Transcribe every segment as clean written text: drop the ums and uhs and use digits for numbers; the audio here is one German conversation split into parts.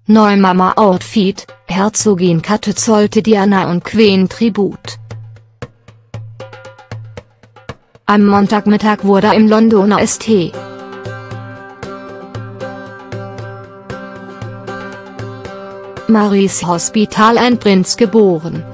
Neumama-Outfit, Herzogin Kate zollte Diana und Queen Tribut. Am Montagmittag wurde im Londoner St. Mary's Hospital ein Prinz geboren.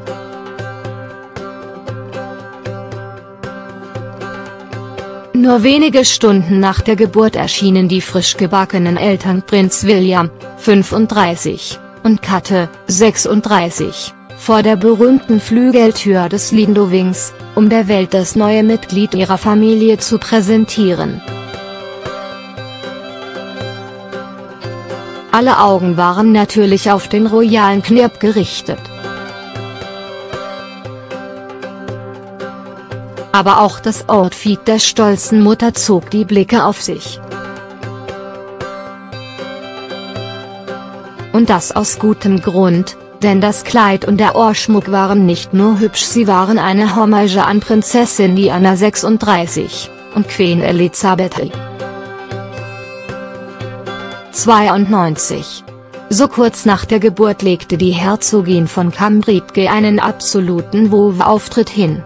Nur wenige Stunden nach der Geburt erschienen die frisch gebackenen Eltern Prinz William, 35, und Kate, 36, vor der berühmten Flügeltür des Lindo Wings, um der Welt das neue Mitglied ihrer Familie zu präsentieren. Alle Augen waren natürlich auf den royalen Knirp gerichtet. Aber auch das Outfit der stolzen Mutter zog die Blicke auf sich. Und das aus gutem Grund, denn das Kleid und der Ohrschmuck waren nicht nur hübsch, sie waren eine Hommage an Prinzessin Diana 36, und Queen Elizabeth 92. So kurz nach der Geburt legte die Herzogin von Cambridge einen absoluten Wow-Auftritt hin.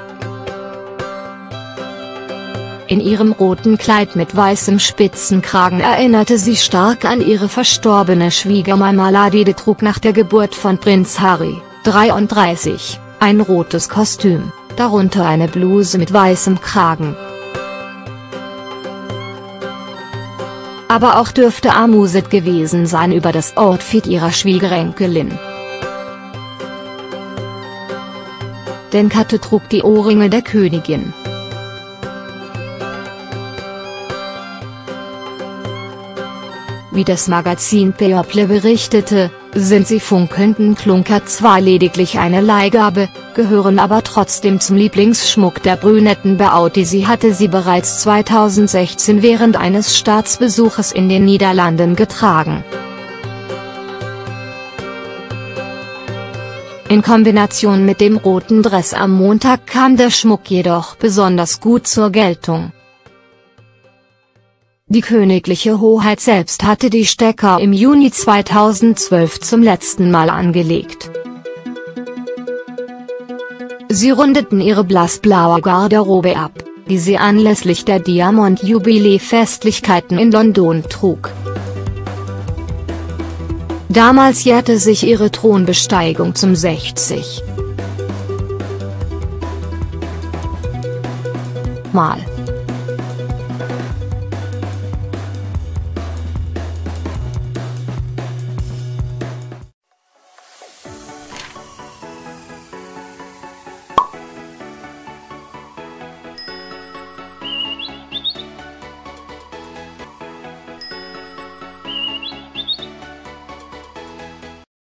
In ihrem roten Kleid mit weißem Spitzenkragen erinnerte sie stark an ihre verstorbene Schwiegermama Lady Di trug nach der Geburt von Prinz Harry, 33, ein rotes Kostüm, darunter eine Bluse mit weißem Kragen. Aber auch dürfte amuset gewesen sein über das Outfit ihrer Schwiegerenkelin. Denn Kate trug die Ohrringe der Königin. Wie das Magazin People berichtete, sind sie funkelnden Klunker zwar lediglich eine Leihgabe, gehören aber trotzdem zum Lieblingsschmuck der brünetten Beauty. Sie hatte sie bereits 2016 während eines Staatsbesuches in den Niederlanden getragen. In Kombination mit dem roten Dress am Montag kam der Schmuck jedoch besonders gut zur Geltung. Die königliche Hoheit selbst hatte die Stecker im Juni 2012 zum letzten Mal angelegt. Sie rundeten ihre blassblaue Garderobe ab, die sie anlässlich der Diamond-Jubiläe-Festlichkeiten in London trug. Damals jährte sich ihre Thronbesteigung zum 60. Mal.